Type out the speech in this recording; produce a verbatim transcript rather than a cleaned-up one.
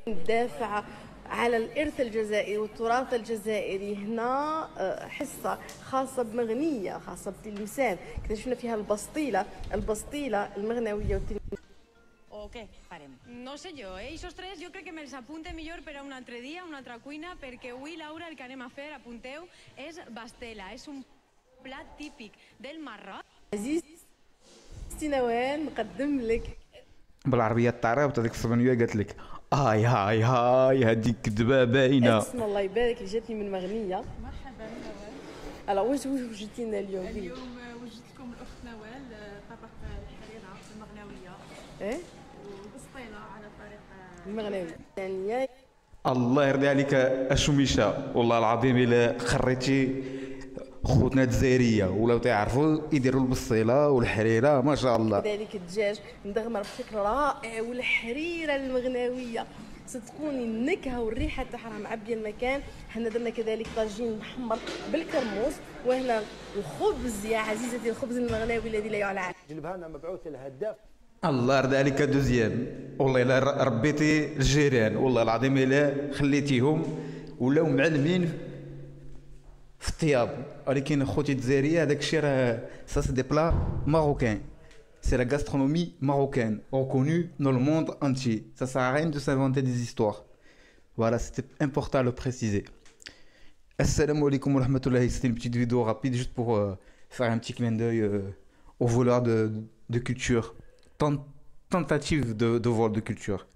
ندافع على الإرث الجزائري والتراث الجزائري. هنا آه، حصة خاصة بمغنية خاصة بتلمسان اكتشفنا فيها البسطيلة البسطيلة المغنوية والتلمسان. O què farem? No sé jo, eh? Ixos tres jo crec que me'ls apunte millor per a un altre dia, una altra cuina, perquè avui, Laura, el que anem a fer, apunteu, és bastela. És un plat típic del Marroc. عزيزتي نوال نقدم لك بالعربيه التعرب هذيك الصبنيه قالت لك هاي هاي هاي هذيك كذبه باينه. اسم الله يبارك اللي جاتني من مغنية. مرحبا نوال. ألا واش واش وجدتينا اليوم؟ اليوم وجدت لكم الاخت نوال طبق الحريره المغنويه ايه والبسطيله على طريقه المغنوية الثانية. الله يرضي عليك الشميشه والله العظيم الا خريتي خوتنا الجزائريه ولاو تعرفوا يديروا البصيله والحريره ما شاء الله. كذلك الدجاج مدغمر بشكل رائع والحريرة المغنوية ستكون النكهة والريحة تاعها معبية المكان. حنا درنا كذلك طاجين محمر بالكرموس، وهنا الخبز يا عزيزتي الخبز المغنوي الذي لا يعلى عليه. جلبها لنا مبعوث الهداف. الله يرضي عليك دوزيام والله الا ربيتي الجيران والله العظيم الا خليتيهم ولاو معلمين في الطياب. ولكن خوتي الجزائريه هذاك الشيء راه سا سي دي بلا ماروكان. C'est la gastronomie marocaine, reconnue dans le monde entier. Ça sert à rien de s'inventer des histoires. Voilà, c'était important à le préciser. Assalamu alaikum wa rahmatullahi. C'était une petite vidéo rapide juste pour euh, faire un petit clin d'œil euh, aux voleurs de, de culture. Tent- tentative de, de vol de culture.